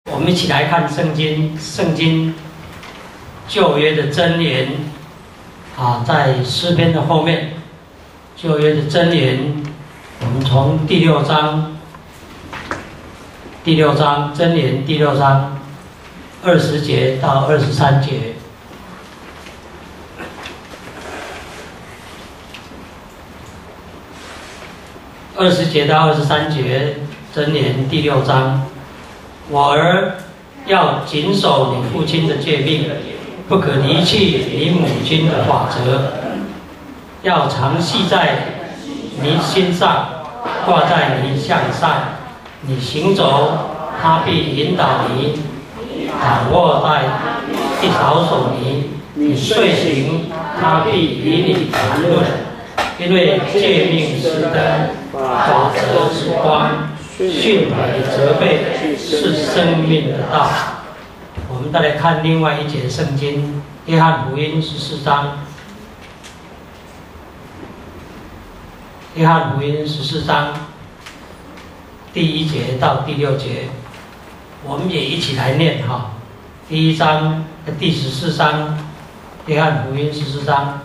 我们一起来看圣经，圣经旧约的箴言在诗篇的后面，旧约的箴言，我们从第六章箴言第6章20节到23节。20节到23节，箴言第6章。我儿，要谨守你父亲的诫命，不可离弃你母亲的法则，要常系在你心上，挂在你项上。你行走，他必引导你；躺卧在地保守你。你睡醒，他必与你谈论。因为诫命是灯，法则是光，训诲责备是生命的道。我们再来看另外一节圣经，约翰福音14章。约翰福音14章第1节到第6节，我们也一起来念哈。第14章，约翰福音14章。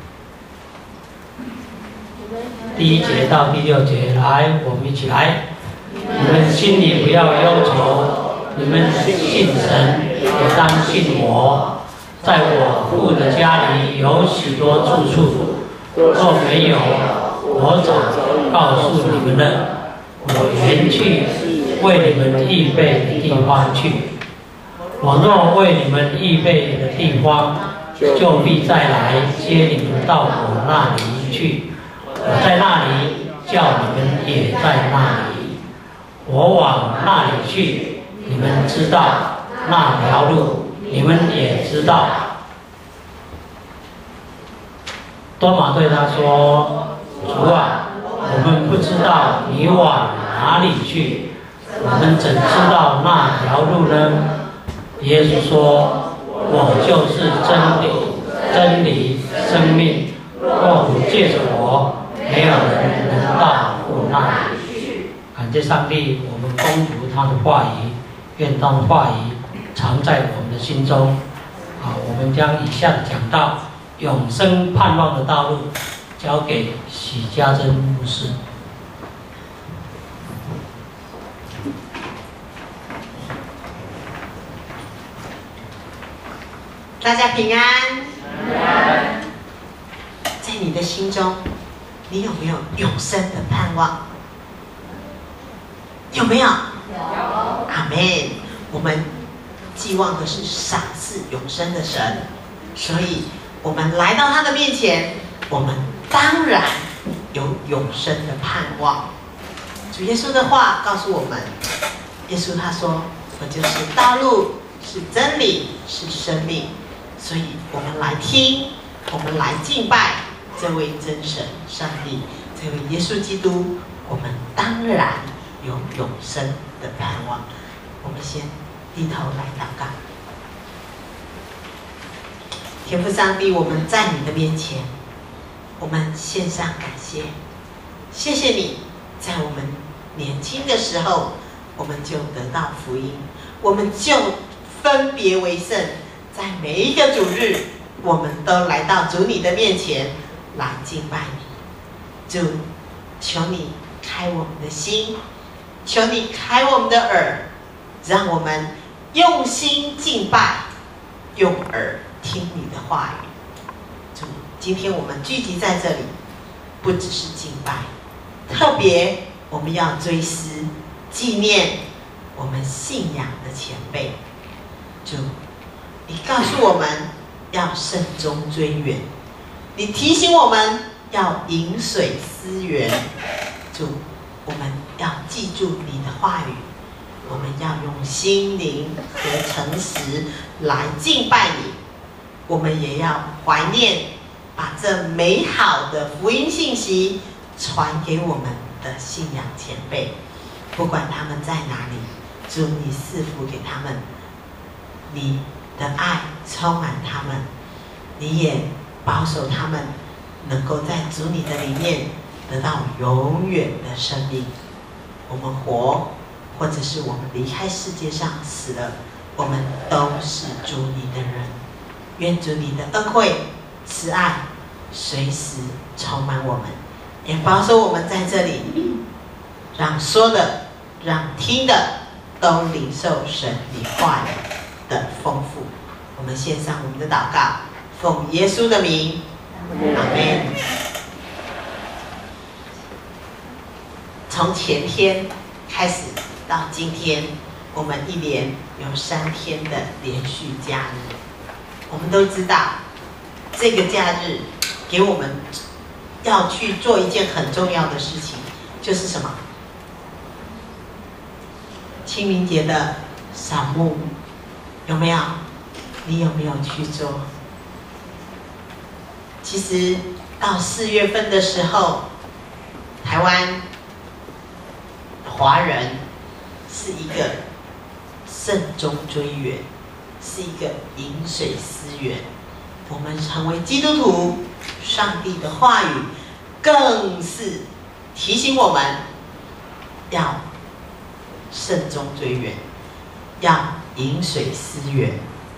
第1节到第6节，来，我们一起来。你们心里不要忧愁，你们信神，也当信我。在我父的家里有许多住处，若没有，我早告诉你们了。我原去为你们预备的地方去。我若为你们预备的地方，就必再来接你们到我那里去。我在那里，叫你们也在那里。我往那里去，你们知道那条路，你们也知道。多马对他说：“主啊，我们不知道你往哪里去，我们怎知道那条路呢？”耶稣说：“我就是真理、生命。若不借着我，没有人能到父那里去。”感谢上帝，我们恭读他的话语，愿他的话语常在我们的心中。我们将以下的讲道永生盼望的道路交给许家珍牧师。 大家平安。在你的心中，你有没有永生的盼望？有没有？有。阿们。我们寄望的是赏赐永生的神，所以我们来到他的面前，我们当然有永生的盼望。主耶稣的话告诉我们，耶稣他说：“我就是道路，是真理，是生命。”所以我们来听，我们来敬拜这位真神上帝，这位耶稣基督，我们当然有永生的盼望。我们先低头来祷告。天父上帝，我们在你的面前，我们献上感谢，谢谢你在我们年轻的时候，我们就得到福音，我们就分别为圣，在每一个主日，我们都来到主你的面前来敬拜你。主，求你开我们的心，求你开我们的耳，让我们用心敬拜，用耳听你的话语。主，今天我们聚集在这里，不只是敬拜，特别我们要追思纪念我们信仰的前辈。主，你告诉我们要慎终追远，你提醒我们要饮水思源。主，我们要记住你的话语，我们要用心灵和诚实来敬拜你。我们也要怀念，把这美好的福音信息传给我们的信仰前辈，不管他们在哪里，主你赐福给他们，你的爱充满他们，你也保守他们能够在主你的里面得到永远的生命。我们活或者是我们离开世界上死了，我们都是主你的人。愿主你的恩惠、慈爱随时充满我们，也保守我们在这里，让说的、让听的都领受神你话语的丰富。我们献上我们的祷告，奉耶稣的名，阿们。从前天开始到今天，我们一连有3天的连续假日。我们都知道，这个假日给我们要去做一件很重要的事情，就是什么？清明节的扫墓，有没有？你有没有去做？其实到4月份的时候，台湾华人是一个慎终追远，是一个饮水思源。我们成为基督徒，上帝的话语更是提醒我们要慎终追远，要饮水思源。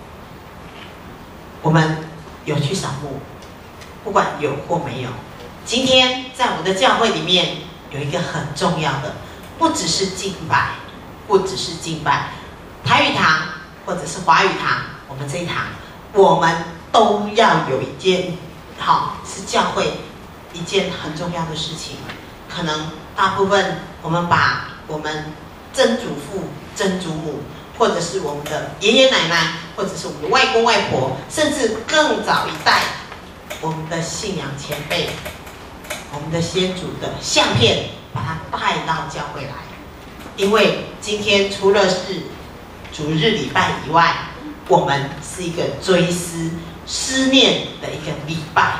我们有去扫墓，不管有或没有。今天在我们的教会里面有一个很重要的，不只是敬拜，不只是敬拜，台语堂或者是华语堂，我们这一堂，我们都要有一件，是教会一件很重要的事情。可能大部分我们把我们曾祖父、曾祖母，或者是我们的爷爷奶奶，或者是我们的外公外婆，甚至更早一代，我们的信仰前辈，我们的先祖的相片，把它带到教会来。因为今天除了是主日礼拜以外，我们是一个追思、思念的一个礼拜。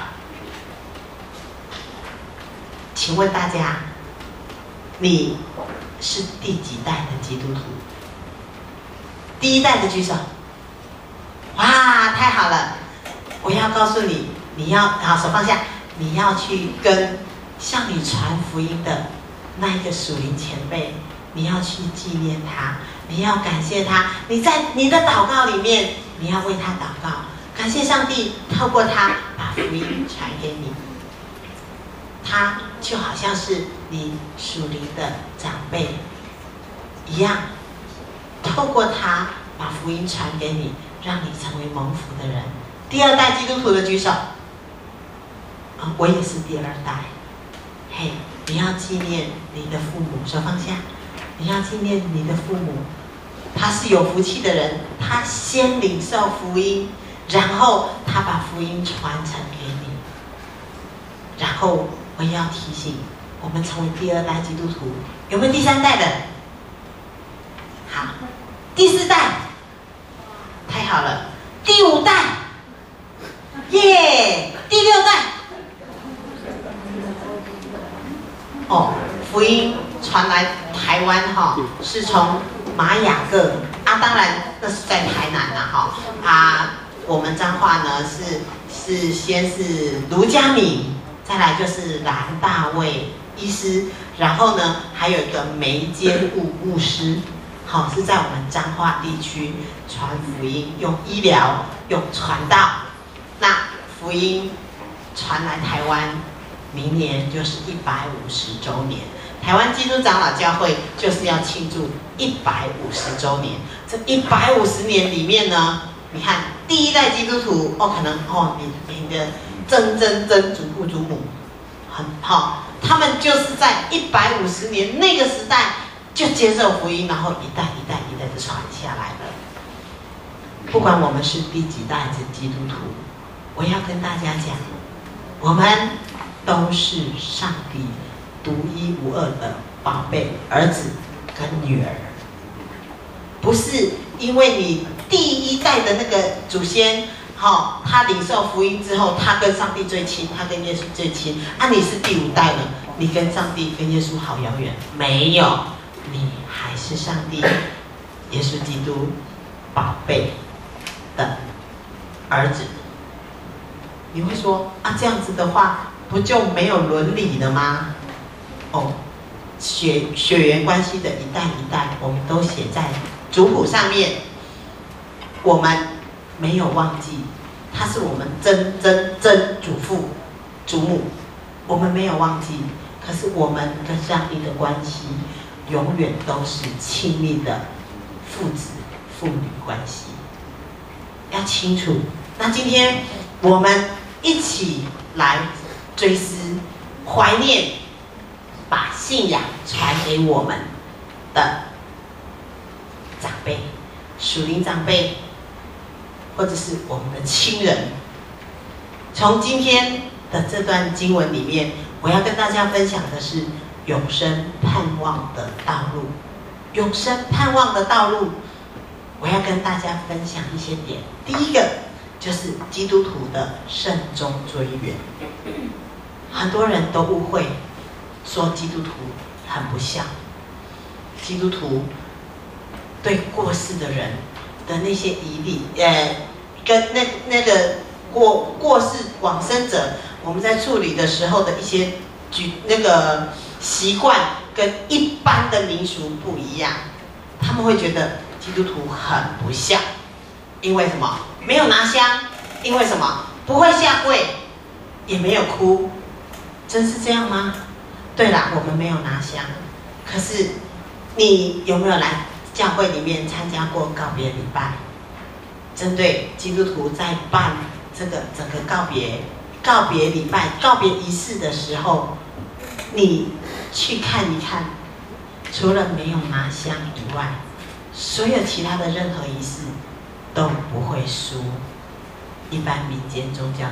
请问大家，你是第几代的基督徒？第1代的举手。哇，太好了！我要告诉你，你要好手放下，你要去跟向你传福音的那一个属灵前辈，你要去纪念他，你要感谢他，你在你的祷告里面，你要为他祷告，感谢上帝透过他把福音传给你。他就好像是你属灵的长辈一样，透过他把福音传给你，让你成为蒙福的人。第2代基督徒的举手。我也是第2代。嘿，你要纪念你的父母，手放下。你要纪念你的父母，他是有福气的人，他先领受福音，然后他把福音传承给你。然后我也要提醒，我们成为第2代基督徒，有没有第3代的？好，第4代，太好了，第5代，耶，第6代。福音传来台湾是从马雅各当然那是在台南我们彰化呢是先是卢嘉敏，再来就是蓝大卫医师，然后呢还有一个梅坚固牧师，是在我们彰化地区传福音，用医疗用传道。那福音传来台湾，明年就是150周年。台湾基督长老教会就是要庆祝150周年。这150年里面呢，你看第1代基督徒可能你的曾祖父祖母很他们就是在150年那个时代就接受福音，然后一代一代的传下来了。不管我们是第几代的基督徒，我要跟大家讲，我们都是上帝独一无二的宝贝儿子跟女儿，不是因为你第1代的那个祖先，他领受福音之后，他跟上帝最亲，他跟耶稣最亲你是第5代了，你跟上帝跟耶稣好遥远，没有，你还是上帝耶稣基督宝贝的儿子。你会说这样子的话不就没有伦理了吗？ 血缘关系的一代一代，我们都写在族谱上面。我们没有忘记，他是我们曾祖父、祖母，我们没有忘记。可是我们跟上帝的关系，永远都是亲密的父子、父女关系。要清楚。那今天我们一起来追思、怀念，把信仰传给我们的长辈、属灵长辈，或者是我们的亲人。从今天的这段经文里面，我要跟大家分享的是永生盼望的道路。永生盼望的道路，我要跟大家分享一些点。第一个就是基督徒的慎终追远。很多人都误会，说基督徒很不孝，基督徒对过世的人的那些疑虑，跟那个过世往生者，我们在处理的时候的一些那个习惯，跟一般的民俗不一样。他们会觉得基督徒很不孝，因为什么？没有拿香，因为什么？不会下跪，也没有哭。真是这样吗？对啦，我们没有拿香，可是你有没有来教会里面参加过告别礼拜？针对基督徒在办这个整个告别礼拜、告别仪式的时候，你去看一看，除了没有拿香以外，所有其他的任何仪式都不会输一般民间宗教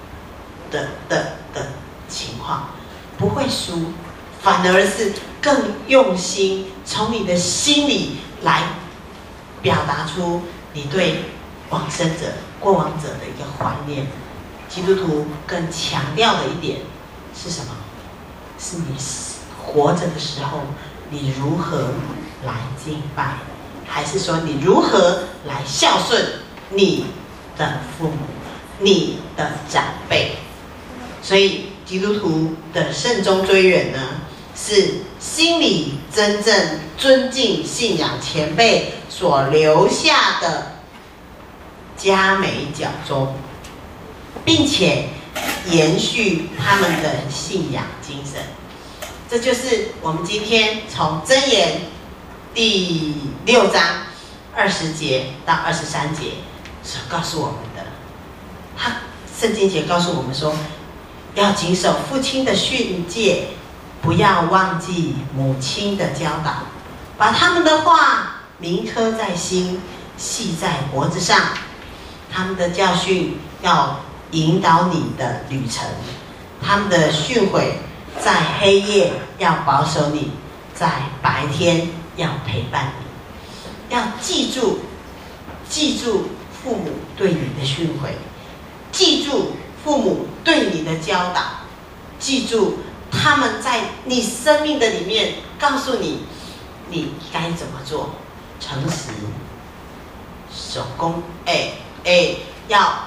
的情况，不会输，反而是更用心，从你的心里来表达出你对往生者、过往者的一个怀念。基督徒更强调的一点是什么？是你活着的时候，你如何来敬拜，还是说你如何来孝顺你的父母、你的长辈？所以基督徒的慎终追远呢，是心里真正尊敬信仰前辈所留下的佳美脚踪，并且延续他们的信仰精神。这就是我们今天从箴言第6章20节到23节所告诉我们的。圣经节告诉我们说，要谨守父亲的训诫，不要忘记母亲的教导，把他们的话铭刻在心，系在脖子上。他们的教训要引导你的旅程，他们的训诲在黑夜要保守你，在白天要陪伴你。要记住父母对你的训诲，记住父母对你的教导，记住他们在你生命的里面告诉你你该怎么做。诚实、守公，要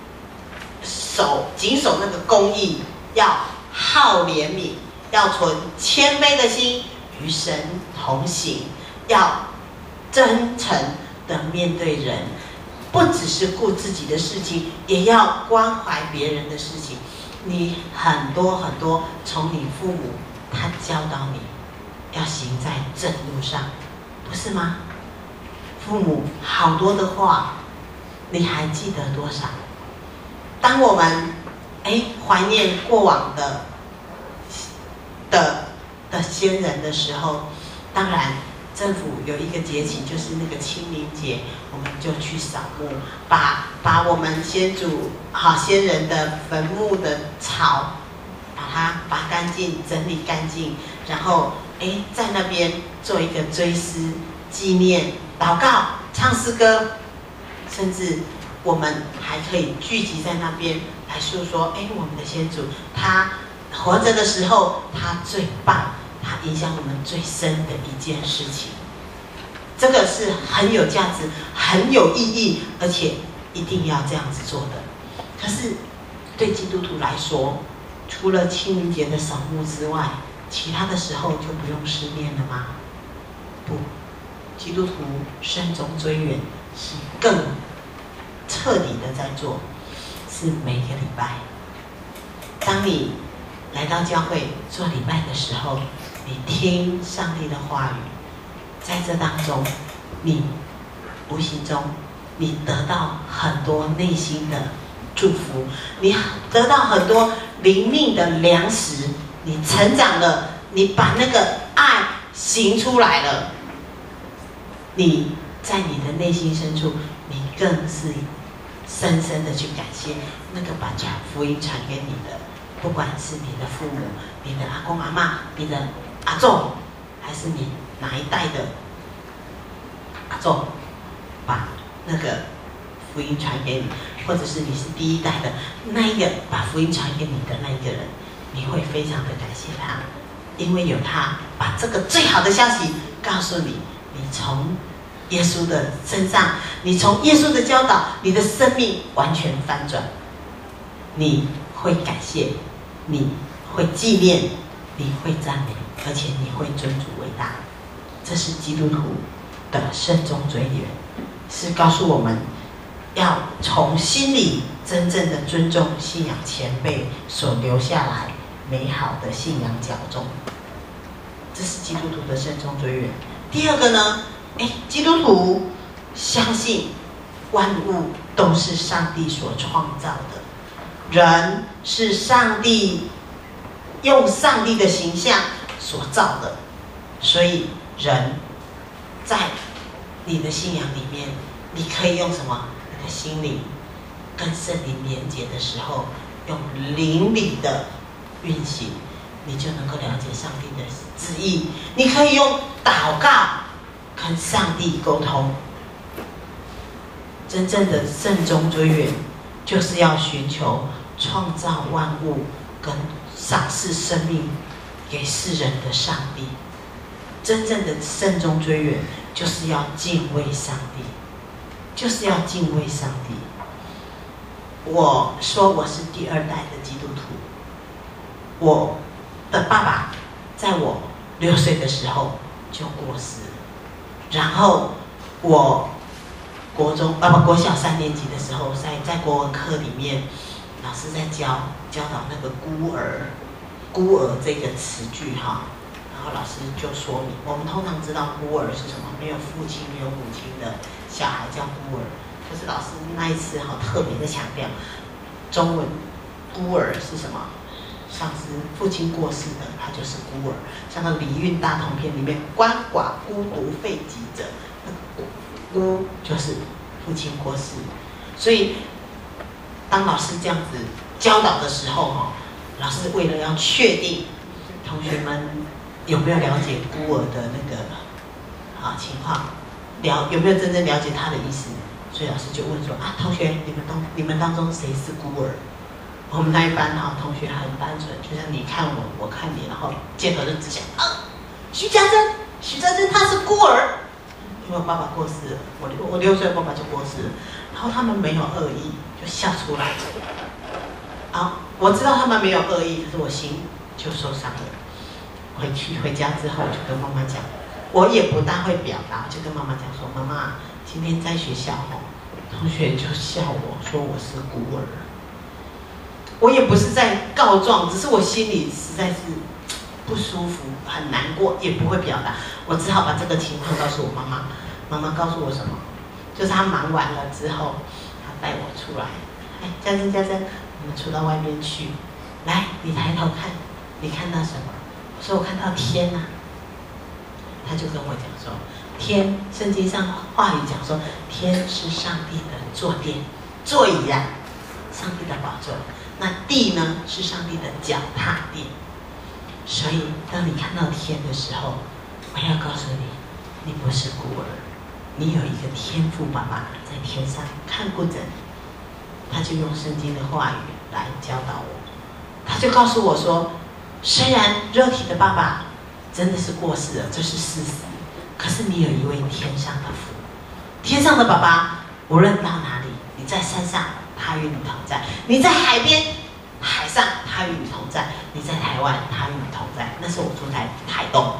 谨守那个公义，要好怜悯，要存谦卑的心，与神同行，要真诚的面对人，不只是顾自己的事情，也要关怀别人的事情。你很多从你父母他教导你要行在正路上，不是吗？父母好多的话，你还记得多少？当我们怀念过往的先人的时候，当然政府有一个节气，就是那个清明节，我们就去扫墓，把我们先人的坟墓的草，把它拔干净、整理干净，然后在那边做一个追思、纪念、祷告、唱诗歌，甚至我们还可以聚集在那边来诉说，我们的先祖他活着的时候，他最棒，他影响我们最深的一件事情。这个是很有价值、很有意义，而且一定要这样子做的。可是对基督徒来说，除了清明节的扫墓之外， 其他的时候就不用思念了吗？不，基督徒慎终追远是更彻底的在做，是每个礼拜。当你来到教会做礼拜的时候，你听上帝的话语，在这当中，你无形中你得到很多内心的祝福，你得到很多灵命的粮食，你成长了，你把那个爱行出来了，你在你的内心深处，你更是深深的去感谢那个把福音传给你的，不管是你的父母、你的阿公阿嬷、你的阿祖，还是你哪一代的阿祖，把那个福音传给你，或者是你是第一代的那一个把福音传给你的那一个人，你会非常的感谢他，因为有他把这个最好的消息告诉你，你从耶稣的身上，你从耶稣的教导，你的生命完全翻转，你会感谢，你会纪念，你会赞美，而且你会尊主为大。这是基督徒的慎终追远，是告诉我们要从心里真正的尊重信仰前辈所留下来美好的信仰教宗。这是基督徒的慎终追远。第二个呢，基督徒相信万物都是上帝所创造的，人是上帝用上帝的形象所造的，所以人在你的信仰里面，你可以用什么？你的心灵跟圣灵连结的时候，用灵里的运行，你就能够了解上帝的旨意。你可以用祷告跟上帝沟通。真正的慎终追远，就是要寻求创造万物跟赏赐生命给世人的上帝。真正的慎终追远，就是要敬畏上帝，就是要敬畏上帝。我说我是第二代的基督徒，我的爸爸在我6岁的时候就过世了，然后我国小3年级的时候，在国文课里面，老师在教导那个孤儿这个词句哈，然后老师就说明，我们通常知道孤儿是什么，没有父亲没有母亲的小孩叫孤儿，可是老师那一次特别的强调，中文孤儿是什么？像是父亲过世的，他就是孤儿。像那《礼运大同篇》里面，鳏寡孤独废疾者，孤就是父亲过世。所以，当老师这样子教导的时候，老师为了要确定同学们有没有了解孤儿的那个情况，有没有真正了解他的意思，所以老师就问说同学，你们当中谁是孤儿？我们那一班同学很单纯，就像你看我，我看你，然后箭头就指向徐家珍他是孤儿，因为我爸爸过世了，我6岁，爸爸就过世了，然后他们没有恶意，就笑出来了。我知道他们没有恶意，可是我心就受伤了。回家之后，我就跟妈妈讲，我也不大会表达，就跟妈妈讲说，妈妈，今天在学校同学就笑我说我是孤儿。我也不是在告状，只是我心里实在是不舒服，很难过，也不会表达。我只好把这个情况告诉我妈妈。妈妈告诉我什么？就是她忙完了之后，她带我出来，家珍，我们出到外面去，来，你抬头看，你看到什么？我说我看到天啊。她就跟我讲说，天，圣经上话语讲说，天是上帝的坐垫、座椅呀，上帝的宝座。那地呢，是上帝的脚踏垫。所以当你看到天的时候，我要告诉你，你不是孤儿，你有一个天父爸爸在天上看顾着你。他就用圣经的话语来教导我，他就告诉我说，虽然肉体的爸爸真的是过世了，这是事实，可是你有一位天上的父，天上的爸爸，无论到哪里，你在山上他与你同在，你在海边海上他与你同在，你在台湾他与你同在。那时候我住台东，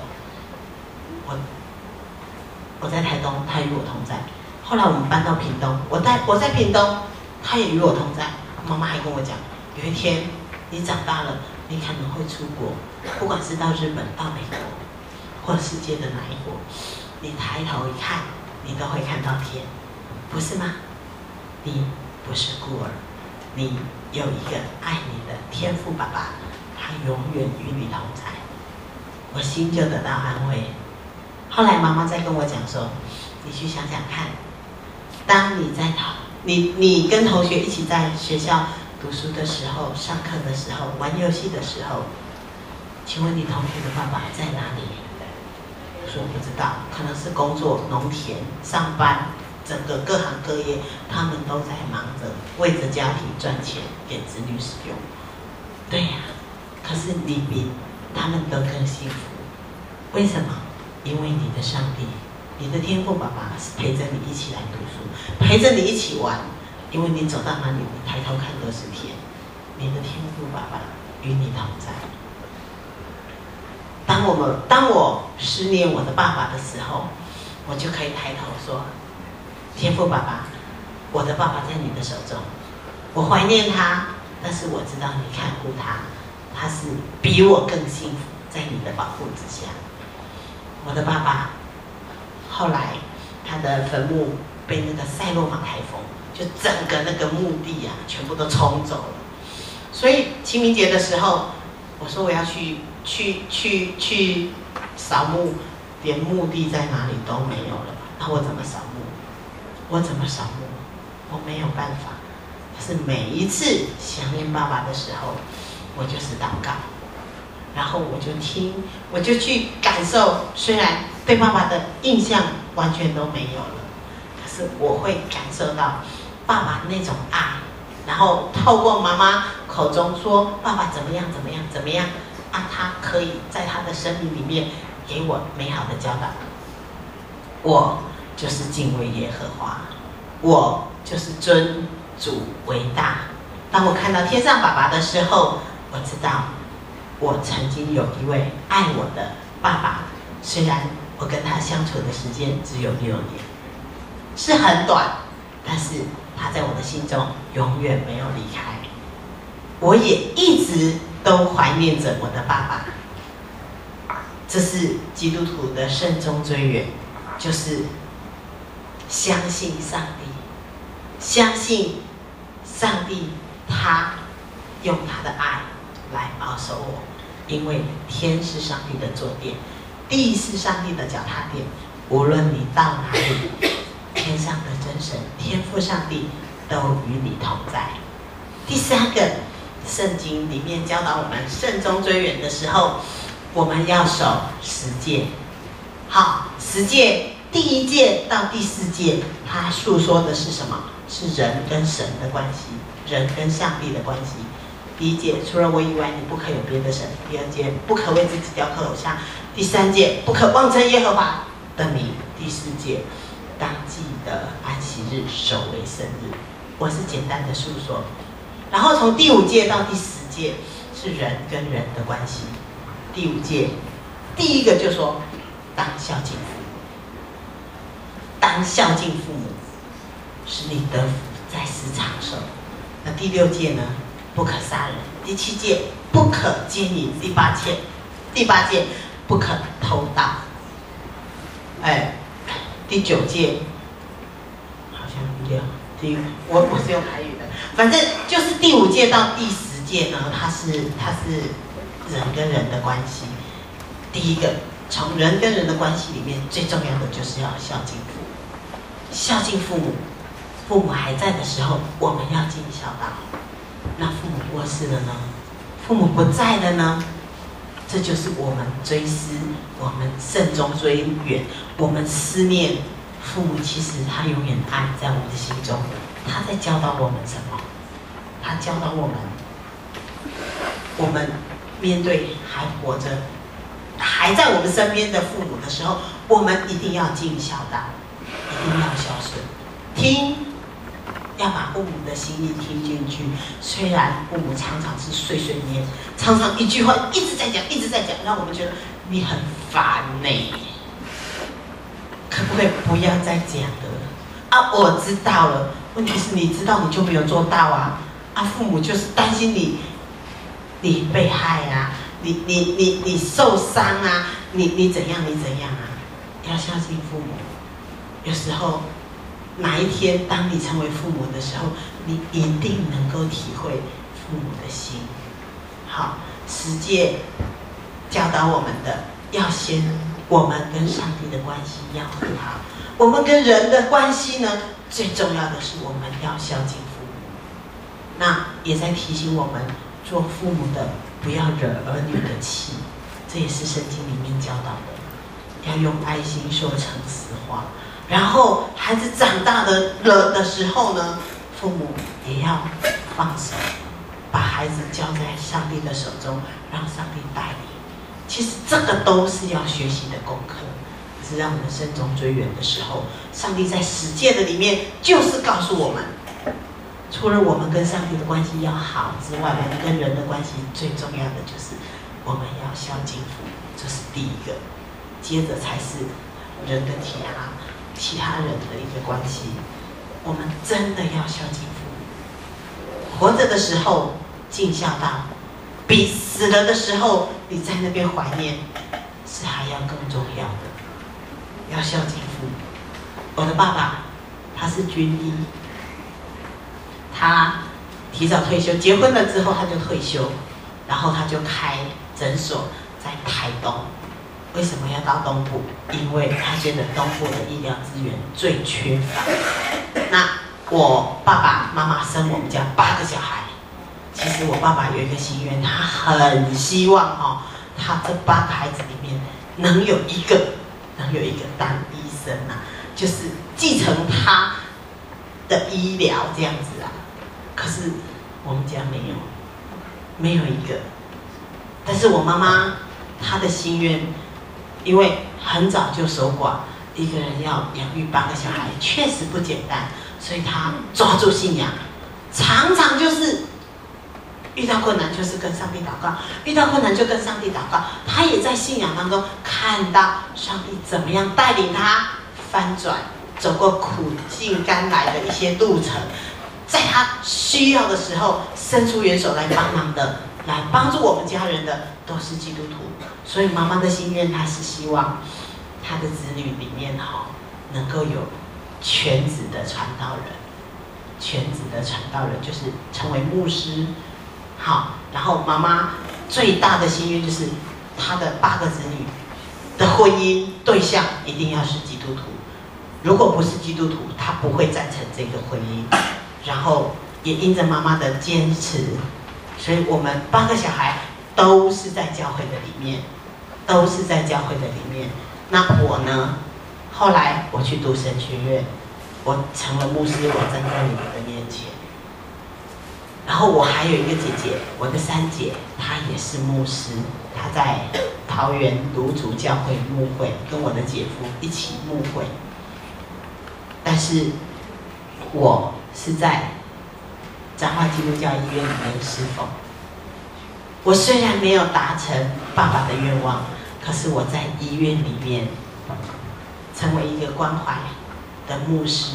我在台东，他与我同在。后来我们搬到屏东，我在屏东，他也与我同在。妈妈还跟我讲，有一天你长大了，你可能会出国，不管是到日本、到美国，或者世界的哪一国，你抬头一看，你都会看到天，不是吗？你不是孤儿，你有一个爱你的天父爸爸，他永远与你同在。我心就得到安慰。后来妈妈再跟我讲说，你去想想看，当你在你跟同学一起在学校读书的时候，上课的时候，玩游戏的时候，请问你同学的爸爸在哪里？我说不知道，可能是工作、农田、上班，整个各行各业，他们都在忙着为着家庭赚钱，给子女使用。对呀，可是你比他们都更幸福。为什么？因为你的上帝，你的天父爸爸是陪着你一起来读书，陪着你一起玩。因为你走到哪里，你抬头看都是天。你的天父爸爸与你同在。当我思念我的爸爸的时候，我就可以抬头说：天父爸爸，我的爸爸在你的手中，我怀念他，但是我知道你看护他，他是比我更幸福，在你的保护之下。我的爸爸后来他的坟墓被那个塞洛马台风，就整个那个墓地啊，全部都冲走了。所以清明节的时候，我说我要去扫墓，连墓地在哪里都没有了。那我怎么扫墓？我怎么扫墓？我没有办法。可是每一次想念爸爸的时候，我就是祷告，然后我就听，我就去感受。虽然对爸爸的印象完全都没有了，可是我会感受到爸爸那种爱，然后透过妈妈口中说爸爸怎么样怎么样怎么样啊，他可以在他的生命里面给我美好的教导。我就是敬畏耶和华，我就是尊主为大。当我看到天上爸爸的时候，我知道我曾经有一位爱我的爸爸，虽然我跟他相处的时间只有6年，是很短，但是他在我的心中永远没有离开。我也一直都怀念着我的爸爸。这是基督徒的慎终追远，就是相信上帝，相信上帝，他用他的爱来保守我，因为天是上帝的坐殿，地是上帝的脚踏垫。无论你到哪里，天上的真神天父上帝都与你同在。第三个，圣经里面教导我们慎终追远的时候，我们要守10诫。好，10诫第1诫到第4诫，它诉说的是什么？是人跟神的关系，人跟上帝的关系。第1诫，除了我以外，你不可有别的神。第2诫，不可为自己雕刻偶像。第3诫，不可妄称耶和华的名。第4诫，当记得安息日，守为圣日。我是简单的述说。然后从第5诫到第10诫是人跟人的关系。第5诫，第一个就说当孝敬父母，当孝敬父母，使你得福，在世长寿。那第6诫呢？不可杀人。第7诫，不可奸淫。第8诫，不可偷盗。第9诫，好像我是用台语的，反正就是第5诫到第10诫呢，它是人跟人的关系。第一个，从人跟人的关系里面，最重要的就是要孝敬父母。孝敬父母，父母还在的时候，我们要尽孝道。那父母过世了呢？父母不在了呢？这就是我们追思，我们慎终追远，我们思念父母。其实他永远爱在我们的心中。他在教导我们什么？他教导我们面对还活着、还在我们身边的父母的时候，我们一定要尽孝道，一定要孝顺，听要把父母的心意听进去。虽然父母常常是碎碎念，常常一句话一直在讲，一直在讲，让我们觉得你很烦呢。可不可以不要再讲了？啊，我知道了。问题是你知道你就没有做到啊！啊，父母就是担心你被害啊，你受伤啊，你怎样啊？要相信父母。有时候哪一天当你成为父母的时候，你一定能够体会父母的心。好，十诫教导我们的，要先我们跟上帝的关系要和好，我们跟人的关系呢，最重要的是我们要孝敬父母。那也在提醒我们，做父母的不要惹儿女的气，这也是圣经里面教导的，要用爱心说诚实话。然后孩子长大了的时候呢，父母也要放手，把孩子交在上帝的手中，让上帝带领。其实这个都是要学习的功课。可是让我们慎终追远的时候，上帝在十诫的里面就是告诉我们，除了我们跟上帝的关系要好之外，我们跟人的关系最重要的就是我们要孝敬父母，这是第一个。接着才是人跟其他人的一个关系。我们真的要孝敬父母，活着的时候尽孝道，比死了的时候你在那边怀念是还要更重要的。要孝敬父母。我的爸爸他是军医，他提早退休，结婚了之后他就退休，然后他就开诊所在台东。为什么要到东部？因为他觉得东部的医疗资源最缺乏。那我爸爸妈妈生我们家8个小孩，其实我爸爸有一个心愿，他很希望他这8个孩子里面能有一个当医生啊，就是继承他的医疗这样子啊。可是我们家没有一个。但是我妈妈她的心愿，因为很早就守寡，一个人要养育8个小孩，确实不简单，所以她抓住信仰，常常就是遇到困难就是跟上帝祷告，遇到困难就跟上帝祷告。她也在信仰当中看到上帝怎么样带领她翻转，走过苦尽甘来的一些路程，在她需要的时候伸出援手来帮忙的，来帮助我们家人的都是基督徒。所以妈妈的心愿，她是希望她的子女里面能够有全职的传道人，全职的传道人就是成为牧师。好，然后妈妈最大的心愿就是她的8个子女的婚姻对象一定要是基督徒，如果不是基督徒，她不会赞成这个婚姻。然后也因着妈妈的坚持，所以我们8个小孩都是在教会的里面，都是在教会的里面。那我呢？后来我去读神学院，我成了牧师，我站在你们的面前。然后我还有一个姐姐，我的3姐，她也是牧师，她在桃园芦竹教会牧会，跟我的姐夫一起牧会。但是我是在彰化基督教医院里面侍奉。我虽然没有达成爸爸的愿望，可是我在医院里面成为一个关怀的牧师，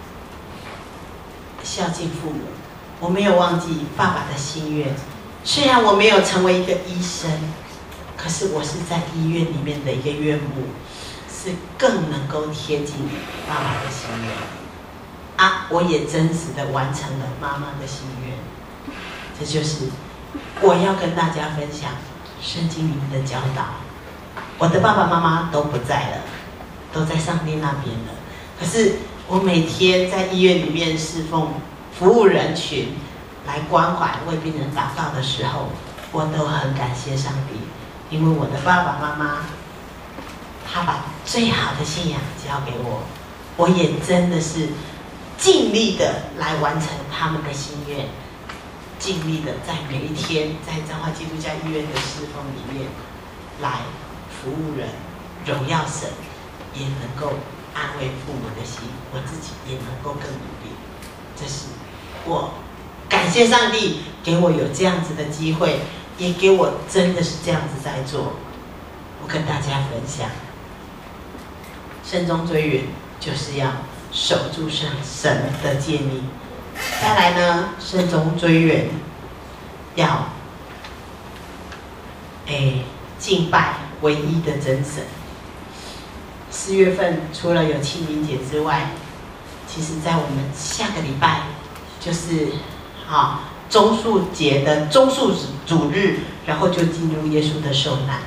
孝敬父母。我没有忘记爸爸的心愿，虽然我没有成为一个医生，可是我是在医院里面的一个院牧，是更能够贴近爸爸的心愿啊！我也真实的完成了妈妈的心愿。这就是我要跟大家分享圣经里面的教导。我的爸爸妈妈都不在了，都在上帝那边了。可是我每天在医院里面侍奉、服务人群，来关怀、为病人祷告的时候，我都很感谢上帝，因为我的爸爸妈妈，他把最好的信仰交给我，我也真的是尽力的来完成他们的心愿，尽力的在每一天在彰化基督教医院的侍奉里面来服务人，荣耀神，也能够安慰父母的心，我自己也能够更努力。 这是我感谢上帝给我有这样子的机会，也给我真的是这样子在做。我跟大家分享，慎终追远就是要守住神的诫命。再来呢，慎终追远要敬拜唯一的真神。4月份除了有清明节之外，其实在我们下个礼拜就是棕树节的棕树主日，然后就进入耶稣的受难。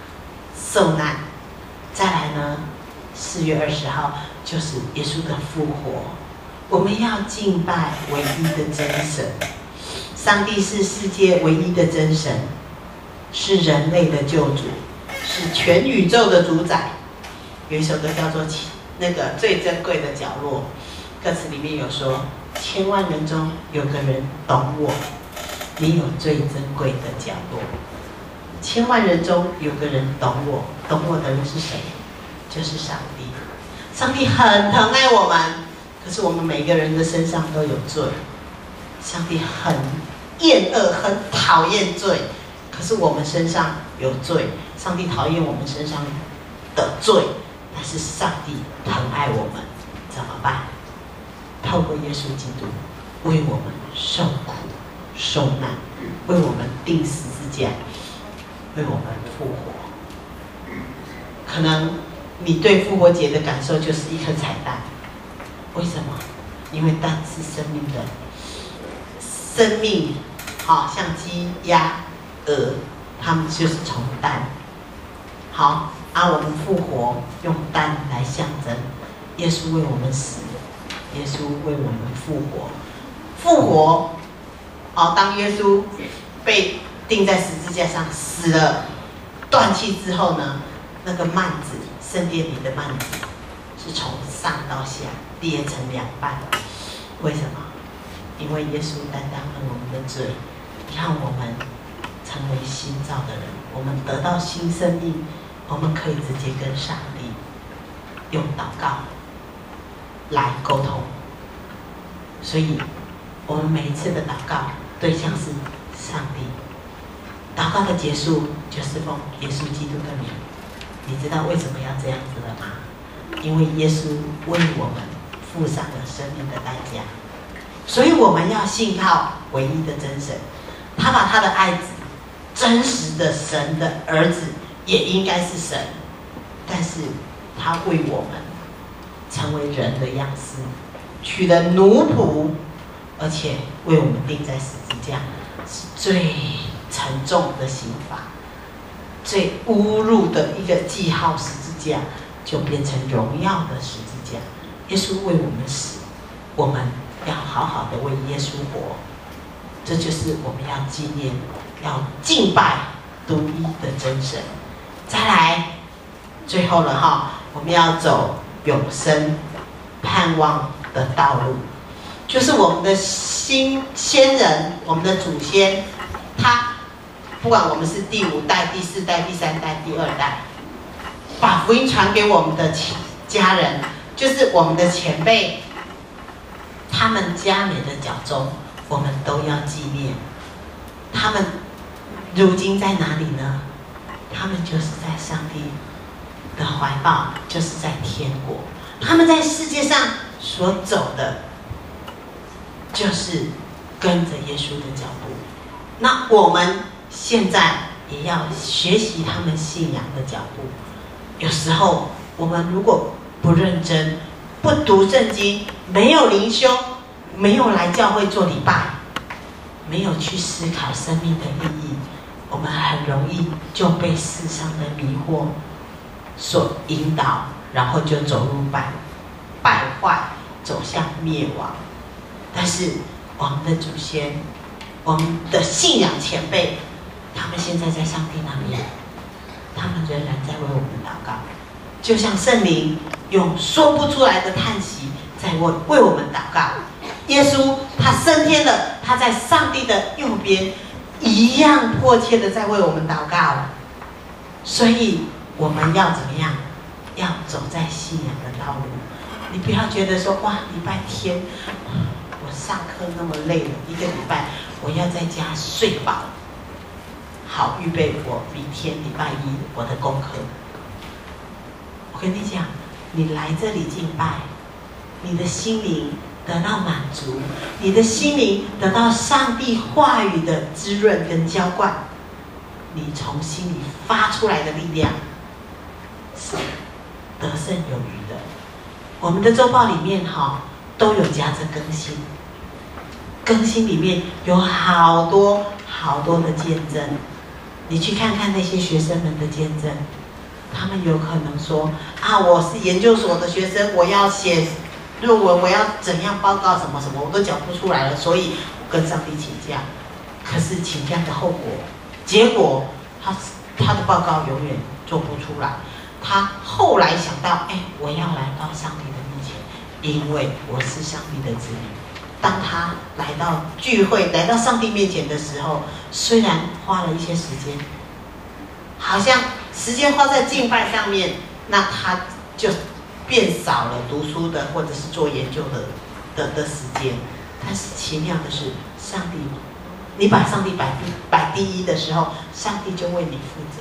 再来呢，4月20号就是耶稣的复活。我们要敬拜唯一的真神，上帝是世界唯一的真神，是人类的救主，是全宇宙的主宰。有一首歌叫做那个最珍贵的角落，歌词里面有说，1000万人中有个人懂我，你有最珍贵的角落。1000万人中有个人懂我，懂我的人是谁？就是上帝。上帝很疼爱我们，可是我们每个人的身上都有罪。上帝很厌恶、很讨厌罪，可是我们身上有罪。上帝讨厌我们身上的罪，但是上帝疼爱我们，怎么办？透过耶稣基督为我们受苦受难，为我们钉十字架，为我们复活。可能你对复活节的感受就是一颗彩蛋，为什么？因为蛋是生命的，生命，像鸡、鸭、鹅，它们就是从蛋。好，我们复活用蛋来象征耶稣为我们死，耶稣为我们复活。复活，当耶稣被钉在十字架上死了，断气之后呢，那个幔子，圣殿里的幔子是从上到下裂成2半。为什么？因为耶稣担当了我们的罪，让我们成为新造的人，我们得到新生命，我们可以直接跟上帝用祷告来沟通。所以我们每一次的祷告对象是上帝，祷告的结束就是奉耶稣基督的名。你知道为什么要这样子了吗？因为耶稣为我们付上了生命的代价，所以我们要信靠唯一的真神。他把他的爱子，真实的神的儿子，也应该是神，但是他为我们成为人的样式，取了奴仆，而且为我们钉在十字架，是最沉重的刑罚，最侮辱的一个记号。十字架就变成荣耀的十字架。耶稣为我们死，我们要好好的为耶稣活。这就是我们要纪念、要敬拜独一的真神。再来，最后了我们要走永生盼望的道路，就是我们的先人，我们的祖先，他不管我们是第5代、第4代、第3代、第2代，把福音传给我们的家人，就是我们的前辈，他们加冕的脚中，我们都要纪念。他们如今在哪里呢？他们就是在上帝的怀抱，就是在天国。他们在世界上所走的，就是跟着耶稣的脚步。那我们现在也要学习他们信仰的脚步。有时候我们如果不认真，不读圣经，没有灵修，没有来教会做礼拜，没有去思考生命的意义，我们很容易就被世上的迷惑所引导，然后就走入败坏，走向灭亡。但是我们的祖先，我们的信仰前辈，他们现在在上帝那边，他们仍然在为我们祷告，就像圣灵用说不出来的叹息在为我们祷告。耶稣他升天了，他在上帝的右边，一样迫切的在为我们祷告。所以我们要怎么样？要走在信仰的道路。你不要觉得说，哇，礼拜天我上课那么累了，一个礼拜我要在家睡饱，好预备我明天礼拜一我的功课。我跟你讲，你来这里敬拜，你的心灵得到满足，你的心灵得到上帝话语的滋润跟浇灌，你从心里发出来的力量是得胜有余的。我们的周报里面都有夹着更新，更新里面有好多好多的见证，你去看看那些学生们的见证，他们有可能说我是研究所的学生，我要写论文，我要怎样报告什么什么，我都讲不出来了，所以我跟上帝请假。可是请假的后果，结果他的报告永远做不出来。他后来想到，我要来到上帝的面前，因为我是上帝的子女。当他来到聚会，来到上帝面前的时候，虽然花了一些时间，好像时间花在敬拜上面，那他就变少了读书的或者是做研究的时间。但是奇妙的是，上帝，你把上帝摆第一的时候，上帝就为你负责。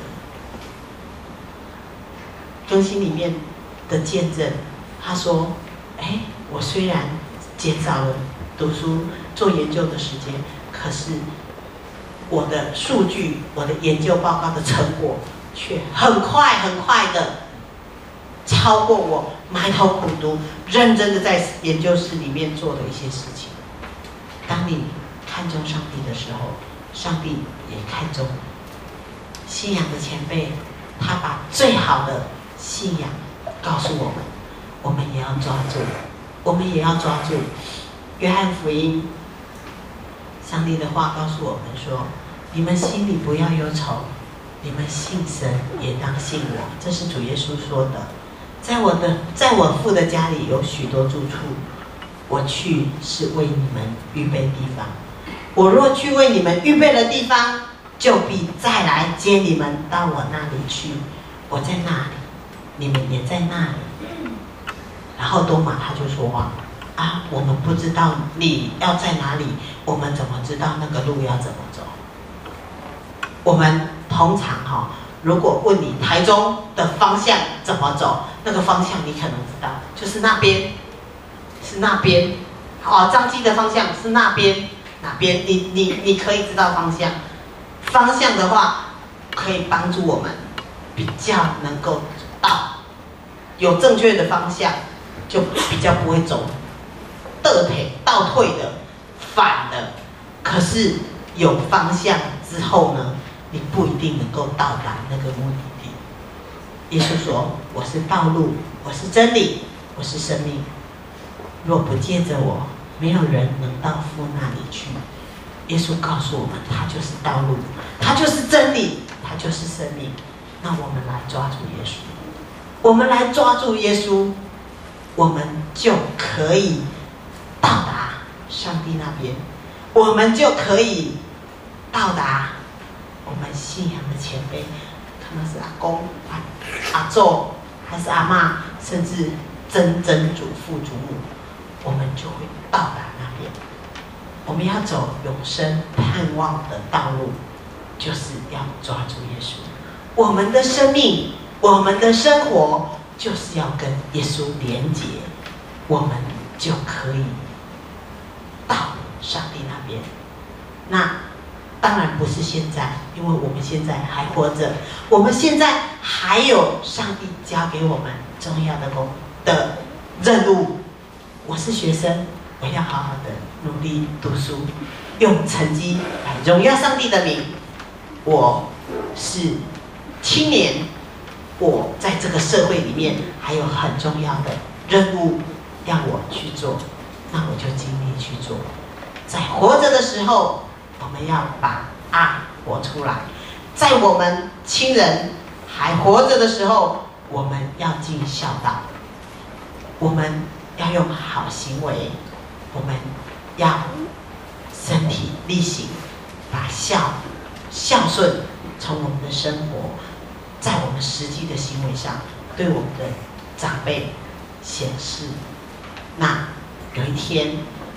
更新里面的见证，他说：“我虽然减少了读书做研究的时间，可是我的数据、我的研究报告的成果，却很快很快的超过我埋头苦读、认真的在研究室里面做的一些事情。当你看重上帝的时候，上帝也看重信仰的前辈，他把最好的信仰告诉我们，我们也要抓住，我们也要抓住。约翰福音，上帝的话告诉我们说：你们心里不要忧愁，你们信神也当信我。这是主耶稣说的。在我父的家里有许多住处，我去是为你们预备地方。我若去为你们预备了地方，就必再来接你们到我那里去。我在那里，你们也在那里。然后多马他就说话我们不知道你要在哪里，我们怎么知道那个路要怎么走？我们通常如果问你台中的方向怎么走，那个方向你可能知道，就是那边，是那边。彰基的方向是那边，哪边？你可以知道方向。方向的话，可以帮助我们比较能够有正确的方向，就比较不会走倒退的、反的。可是有方向之后呢，你不一定能够到达那个目的地。耶稣说：“我是道路，我是真理，我是生命。若不借着我，没有人能到父那里去。”耶稣告诉我们，他就是道路，他就是真理，他就是生命。那我们来抓住耶稣，我们来抓住耶稣，我们就可以到达上帝那边，我们就可以到达我们信仰的前辈，可能是阿公、阿祖，还是阿嬷，甚至曾曾祖父祖母，我们就会到达那边。我们要走永生盼望的道路，就是要抓住耶稣。我们的生命，我们的生活，就是要跟耶稣连结，我们就可以到上帝那边。那当然不是现在，因为我们现在还活着，我们现在还有上帝交给我们重要的任务。我是学生，我要好好的努力读书，用成绩来荣耀上帝的名。我是青年，我在这个社会里面还有很重要的任务要我去做，那我就尽力去做。在活着的时候，我们要把爱活出来；在我们亲人还活着的时候，我们要尽孝道，我们要用好行为，我们要身体力行，把孝顺从我们的生活，在我们实际的行为上，对我们的长辈显示。那有一天，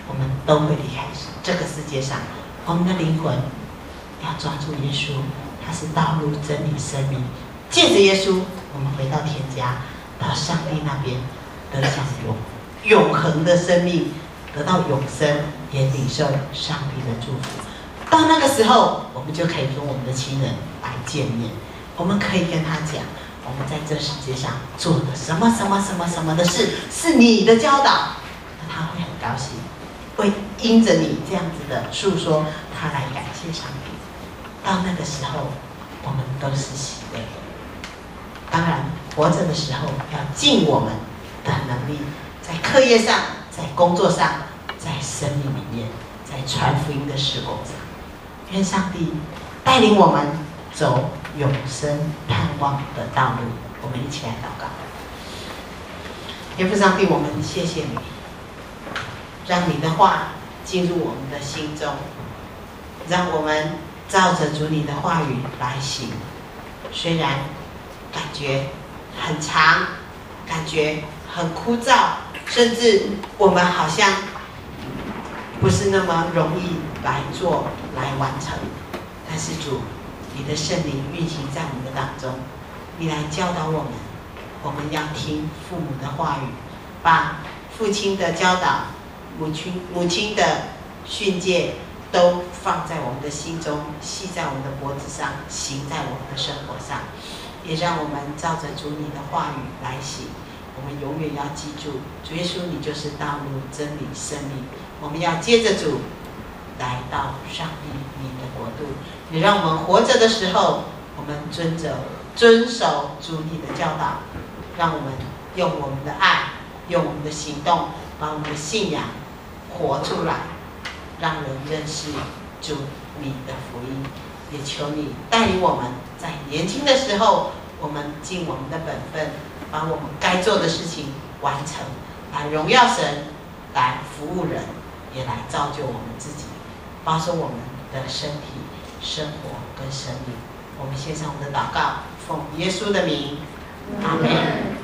我们都会离开这个世界上。我们的灵魂要抓住耶稣，他是道路、真理、生命。借着耶稣，我们回到天家，到上帝那边得享永恒的生命，得到永生，也领受上帝的祝福。到那个时候，我们就可以跟我们的亲人来见面，我们可以跟他讲，我们在这世界上做的什么什么什么什么的事，是你的教导，那他会很高兴，会因着你这样子的诉说，他来感谢上帝。到那个时候，我们都是喜乐的。当然，活着的时候要尽我们的能力，在课业上，在工作上，在生命里面，在传福音的事工上。愿上帝带领我们走永生盼望的道路。我们一起来祷告。天父上帝，我们谢谢你，让你的话进入我们的心中，让我们照着主你的话语来行。虽然感觉很长，感觉很枯燥，甚至我们好像不是那么容易来做来完成，但是主，你的圣灵运行在我们的当中，你来教导我们，我们要听父母的话语，把父亲的教导、母亲的训诫都放在我们的心中，系在我们的脖子上，行在我们的生活上，也让我们照着主你的话语来行。我们永远要记住，主耶稣，你就是道路、真理、生命。我们要接着主来到上帝你的国度，也让我们活着的时候，我们遵守主你的教导，让我们用我们的爱，用我们的行动，把我们的信仰活出来，让人认识主你的福音。也求你带领我们在年轻的时候，我们尽我们的本分，把我们该做的事情完成，来荣耀神，来服务人，也来造就我们自己，保守我们的身体、生活跟生命。我们献上我们的祷告，奉耶稣的名，阿们。